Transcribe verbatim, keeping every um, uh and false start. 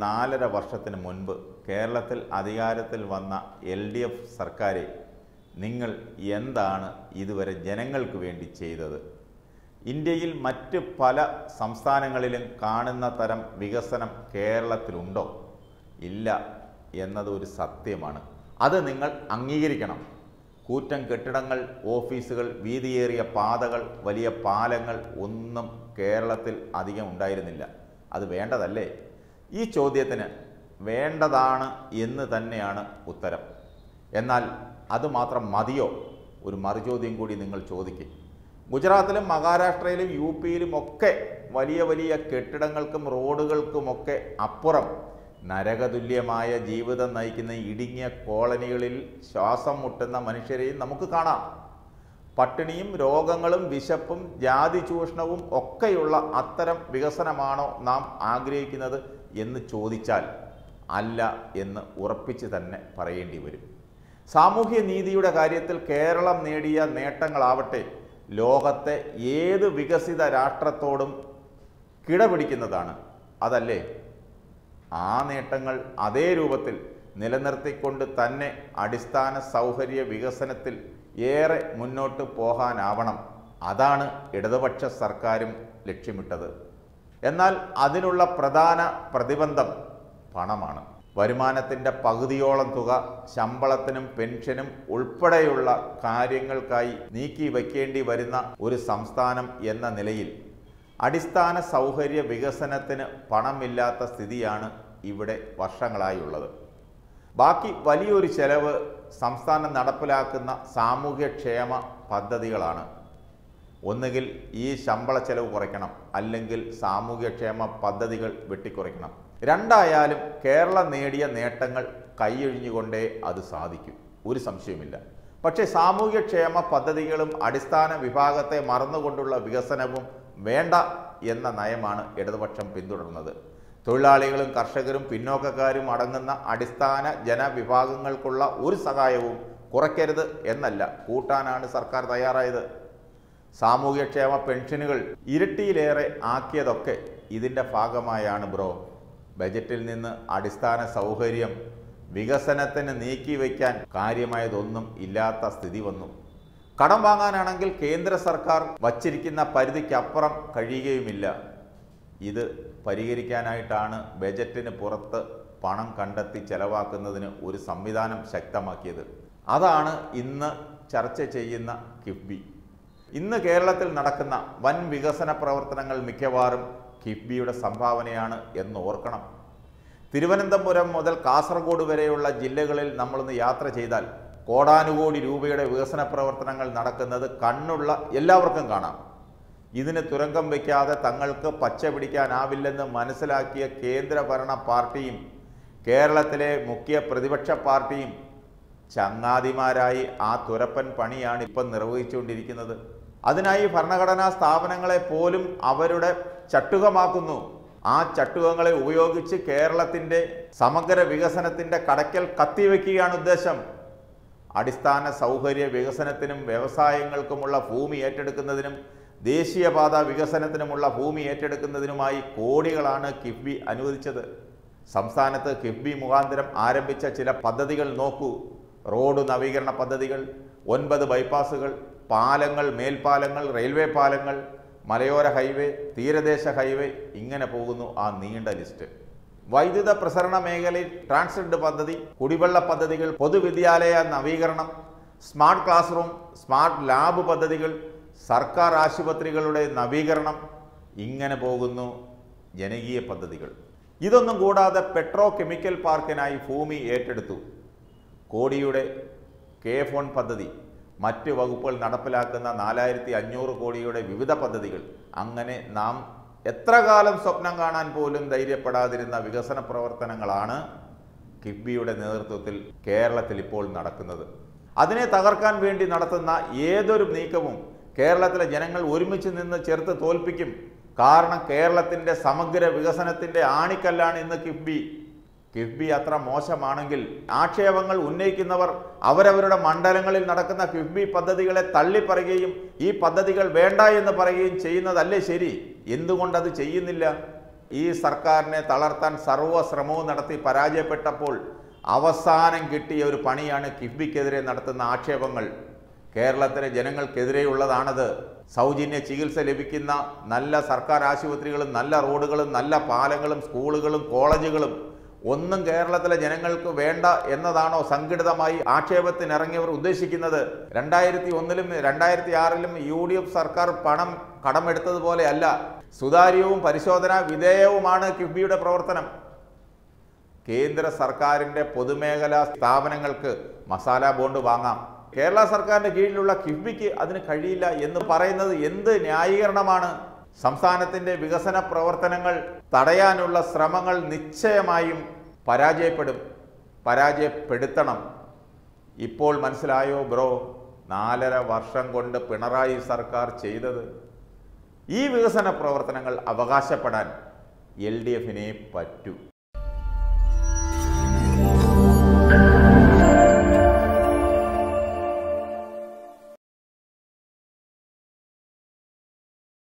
നാലര വർഷത്തിന് മുൻപ് കേരളത്തിൽ അധികാരത്തിൽ വന്ന എൽ ഡി എഫ് സർക്കാരെ നിങ്ങൾ എന്താണ് ഇതുവരെ ജനങ്ങൾക്ക് വേണ്ടി ചെയ്തത്? ഇന്ത്യയിൽ മറ്റ് പല സംസ്ഥാനങ്ങളിലും കാണുന്ന തരം വികസനം കേരളത്തിലുണ്ടോ? ഇല്ല എന്നത് ഒരു സത്യമാണ്. അത് നിങ്ങൾ അംഗീകരിക്കണം. കൂറ്റൻ കെട്ടിടങ്ങൾ, ഓഫീസുകൾ, വീതിയേറിയ പാതകൾ, വലിയ പാലങ്ങൾ ഒന്നും കേരളത്തിൽ അധികം ഉണ്ടായിരുന്നില്ല. അത് വേണ്ടതല്ലേ? ഈ ചോദ്യത്തിന് വേണ്ടതാണ് എന്ന് തന്നെയാണ് ഉത്തരം. എന്നാൽ അതുമാത്രം മതിയോ? ഒരു മറുചോദ്യം കൂടി നിങ്ങൾ ചോദിക്കും. ഗുജറാത്തിലും മഹാരാഷ്ട്രയിലും യു പിയിലും ഒക്കെ വലിയ വലിയ കെട്ടിടങ്ങൾക്കും റോഡുകൾക്കുമൊക്കെ അപ്പുറം നരകതുല്യമായ ജീവിതം നയിക്കുന്ന ഇടുങ്ങിയ കോളനികളിൽ ശ്വാസം മുട്ടുന്ന മനുഷ്യരെയും നമുക്ക് കാണാം. പട്ടിണിയും രോഗങ്ങളും വിശപ്പും ജാതി ചൂഷണവും ഒക്കെയുള്ള അത്തരം വികസനമാണോ നാം ആഗ്രഹിക്കുന്നത് എന്ന് ചോദിച്ചാൽ അല്ല എന്ന് ഉറപ്പിച്ച് തന്നെ പറയേണ്ടി വരും. സാമൂഹ്യ നീതിയുടെ കാര്യത്തിൽ കേരളം നേടിയ നേട്ടങ്ങളാവട്ടെ ലോകത്തെ ഏത് വികസിത രാഷ്ട്രത്തോടും കിടപിടിക്കുന്നതാണ്. അതല്ലേ? ആ നേട്ടങ്ങൾ അതേ രൂപത്തിൽ നിലനിർത്തിക്കൊണ്ട് തന്നെ അടിസ്ഥാന സൗകര്യ വികസനത്തിൽ ഏറെ മുന്നോട്ട് പോകാനാവണം. അതാണ് ഇടതുപക്ഷ സർക്കാരും ലക്ഷ്യമിട്ടത്. എന്നാൽ അതിനുള്ള പ്രധാന പ്രതിബന്ധം പണമാണ്. വരുമാനത്തിൻ്റെ പകുതിയോളം തുക ശമ്പളത്തിനും പെൻഷനും ഉൾപ്പെടെയുള്ള കാര്യങ്ങൾക്കായി നീക്കി വയ്ക്കേണ്ടി വരുന്ന ഒരു സംസ്ഥാനം എന്ന നിലയിൽ അടിസ്ഥാന സൗകര്യ വികസനത്തിന് പണമില്ലാത്ത സ്ഥിതിയാണ് ഇവിടെ വർഷങ്ങളായുള്ളത്. ബാക്കി വലിയൊരു ചെലവ് സംസ്ഥാനം നടപ്പിലാക്കുന്ന സാമൂഹ്യക്ഷേമ പദ്ധതികളാണ്. ഒന്നുകിൽ ഈ ശമ്പള ചെലവ് കുറയ്ക്കണം, അല്ലെങ്കിൽ സാമൂഹ്യക്ഷേമ പദ്ധതികൾ വെട്ടിക്കുറയ്ക്കണം. രണ്ടായാലും കേരളം നേടിയ നേട്ടങ്ങൾ കൈയൊഴിഞ്ഞുകൊണ്ടേ അത് സാധിക്കും, ഒരു സംശയമില്ല. പക്ഷേ സാമൂഹ്യക്ഷേമ പദ്ധതികളും അടിസ്ഥാന വിഭാഗത്തെ മറന്നുകൊണ്ടുള്ള വികസനവും വേണ്ട എന്ന നയമാണ് ഇടതുപക്ഷം പിന്തുടർന്നത്. തൊഴിലാളികളും കർഷകരും പിന്നോക്കക്കാരും അടങ്ങുന്ന അടിസ്ഥാന ജനവിഭാഗങ്ങൾക്കുള്ള ഒരു സഹായവും കുറയ്ക്കരുത് എന്നല്ല, കൂട്ടാനാണ് സർക്കാർ തയ്യാറായത്. സാമൂഹ്യക്ഷേമ പെൻഷനുകൾ ഇരട്ടിയിലേറെ ആക്കിയതൊക്കെ ഇതിൻ്റെ ഭാഗമായാണ് ബ്രോ. ബജറ്റിൽ നിന്ന് അടിസ്ഥാന സൗകര്യം വികസനത്തിന് നീക്കിവെക്കാൻ കാര്യമായതൊന്നും ഇല്ലാത്ത സ്ഥിതി വന്നു. കടം വാങ്ങാനാണെങ്കിൽ കേന്ദ്ര സർക്കാർ വച്ചിരിക്കുന്ന പരിധിക്കപ്പുറം കഴിയുകയുമില്ല. ഇത് പരിഹരിക്കാനായിട്ടാണ് ബജറ്റിന് പുറത്ത് പണം കണ്ടെത്തി ചെലവാക്കുന്നതിന് ഒരു സംവിധാനം ശക്തമാക്കിയത്. അതാണ് ഇന്ന് ചർച്ച ചെയ്യുന്ന കിഫ്ബി. ഇന്ന് കേരളത്തിൽ നടക്കുന്ന വൻ വികസന പ്രവർത്തനങ്ങൾ മിക്കവാറും കിഫ്ബിയുടെ സംഭാവനയാണ് എന്ന് ഓർക്കണം. തിരുവനന്തപുരം മുതൽ കാസർഗോഡ് വരെയുള്ള ജില്ലകളിൽ നമ്മളൊന്ന് യാത്ര ചെയ്താൽ കോടാനുകോടി രൂപയുടെ വികസന പ്രവർത്തനങ്ങൾ നടക്കുന്നത് കണ്ണുള്ള എല്ലാവർക്കും കാണാം. ഇതിന് തുരങ്കം വയ്ക്കാതെ തങ്ങൾക്ക് പച്ച പിടിക്കാനാവില്ലെന്ന് മനസ്സിലാക്കിയ കേന്ദ്രഭരണ പാർട്ടിയും കേരളത്തിലെ മുഖ്യ പ്രതിപക്ഷ പാർട്ടിയും ചങ്ങാതിമാരായി ആ തുരപ്പൻ പണിയാണ് ഇപ്പം നിർവഹിച്ചുകൊണ്ടിരിക്കുന്നത്. അതിനായി ഭരണഘടനാ സ്ഥാപനങ്ങളെ പോലും അവരുടെ ചട്ടുകമാക്കുന്നു. ആ ചട്ടുകങ്ങളെ ഉപയോഗിച്ച് കേരളത്തിൻ്റെ സമഗ്ര വികസനത്തിൻ്റെ കടയ്ക്കൽ കത്തിവെക്കുകയാണ് ഉദ്ദേശം. അടിസ്ഥാന സൗകര്യ വികസനത്തിനും വ്യവസായങ്ങൾക്കുമുള്ള ഭൂമി ഏറ്റെടുക്കുന്നതിനും ദേശീയപാത വികസനത്തിനുമുള്ള ഭൂമി ഏറ്റെടുക്കുന്നതിനുമായി കോടികളാണ് കിഫ്ബി അനുവദിച്ചത്. സംസ്ഥാനത്ത് കിഫ്ബി മുഖാന്തരം ആരംഭിച്ച ചില പദ്ധതികൾ നോക്കൂ. റോഡ് നവീകരണ പദ്ധതികൾ, ഒൻപത് ബൈപ്പാസുകൾ, പാലങ്ങൾ, മേൽപ്പാലങ്ങൾ, റെയിൽവേ പാലങ്ങൾ, മലയോര ഹൈവേ, തീരദേശ ഹൈവേ, ഇങ്ങനെ പോകുന്നു ആ നീണ്ട ലിസ്റ്റ്. വൈദ്യുത പ്രസരണ മേഖലയിൽ ട്രാൻസ്ജെൻഡർ പദ്ധതി, കുടിവെള്ള പദ്ധതികൾ, പൊതുവിദ്യാലയ നവീകരണം, smart class room, smart lab പദ്ധതികൾ, സർക്കാർ ആശുപത്രികളുടെ നവീകരണം, ഇങ്ങനെ പോകുന്നു ജനകീയ പദ്ധതികൾ. ഇതൊന്നും കൂടാതെ പെട്രോ കെമിക്കൽ പാർക്കിനായി ഭൂമി ഏറ്റെടുത്തു. കോടിയുടെ കെ ഫോൺ പദ്ധതി, മറ്റ് വകുപ്പുകൾ നടപ്പിലാക്കുന്ന നാലായിരത്തി അഞ്ഞൂറ് കോടിയുടെ വിവിധ പദ്ധതികൾ, അങ്ങനെ നാം എത്ര കാലം സ്വപ്നം കാണാൻ പോലും ധൈര്യപ്പെടാതിരുന്ന വികസന പ്രവർത്തനങ്ങളാണ് കിഫ്ബിയുടെ നേതൃത്വത്തിൽ കേരളത്തിൽ ഇപ്പോൾ നടക്കുന്നത്. അതിനെ തകർക്കാൻ വേണ്ടി നടത്തുന്ന ഏതൊരു നീക്കവും കേരളത്തിലെ ജനങ്ങൾ ഒരുമിച്ച് നിന്ന് ചെറുത്ത് തോൽപ്പിക്കും. കാരണം കേരളത്തിൻ്റെ സമഗ്ര വികസനത്തിൻ്റെ ആണിക്കല്ലാണ് ഇന്ന് കിഫ്ബി. കിഫ്ബി അത്ര മോശമാണെങ്കിൽ ആക്ഷേപങ്ങൾ ഉന്നയിക്കുന്നവർ അവരവരുടെ മണ്ഡലങ്ങളിൽ നടക്കുന്ന കിഫ്ബി പദ്ധതികളെ തള്ളിപ്പറയുകയും ഈ പദ്ധതികൾ വേണ്ട എന്ന് പറയുകയും ചെയ്യുന്നതല്ലേ ശരി? എന്തുകൊണ്ടത് ചെയ്യുന്നില്ല? ഈ സർക്കാരിനെ തളർത്താൻ സർവ്വശ്രമവും നടത്തി പരാജയപ്പെട്ടപ്പോൾ അവസാനം കിട്ടിയ ഒരു പണിയാണ് കിഫ്ബിക്കെതിരെ നടത്തുന്ന ആക്ഷേപങ്ങൾ. കേരളത്തിലെ ജനങ്ങൾക്കെതിരെയുള്ളതാണത്. സൗജന്യ ചികിത്സ ലഭിക്കുന്ന നല്ല സർക്കാർ ആശുപത്രികളും നല്ല റോഡുകളും നല്ല പാലങ്ങളും സ്കൂളുകളും കോളേജുകളും ഒന്നും കേരളത്തിലെ ജനങ്ങൾക്ക് വേണ്ട എന്നതാണോ സംഘടിതമായി ആക്ഷേപത്തിനിറങ്ങിയവർ ഉദ്ദേശിക്കുന്നത്? രണ്ടായിരത്തി ഒന്നിലും രണ്ടായിരത്തി ആറിലും യു ഡി എഫ് സർക്കാർ പണം കടമെടുത്തതുപോലെയല്ല. സുതാര്യവും പരിശോധനാ വിധേയവുമാണ് കിഫ്ബിയുടെ പ്രവർത്തനം. കേന്ദ്ര സർക്കാരിൻ്റെ പൊതുമേഖലാ സ്ഥാപനങ്ങൾക്ക് മസാല ബോണ്ട് വാങ്ങാം. കേരള സർക്കാരിൻ്റെ കീഴിലുള്ള കിഫ്ബിക്ക് അതിന് കഴിയില്ല എന്ന് പറയുന്നത് എന്ത് ന്യായീകരണമാണ്? സംസ്ഥാനത്തിൻ്റെ വികസന പ്രവർത്തനങ്ങൾ തടയാനുള്ള ശ്രമങ്ങൾ നിശ്ചയമായും പരാജയപ്പെടും, പരാജയപ്പെടുത്തണം. ഇപ്പോൾ മനസ്സിലായോ ബ്രോ? നാലര വർഷം കൊണ്ട് പിണറായി സർക്കാർ ചെയ്തത് ഈ വികസന പ്രവർത്തനങ്ങൾ അവകാശപ്പെടാൻ എൽ ഡി എഫിനെ പറ്റൂ.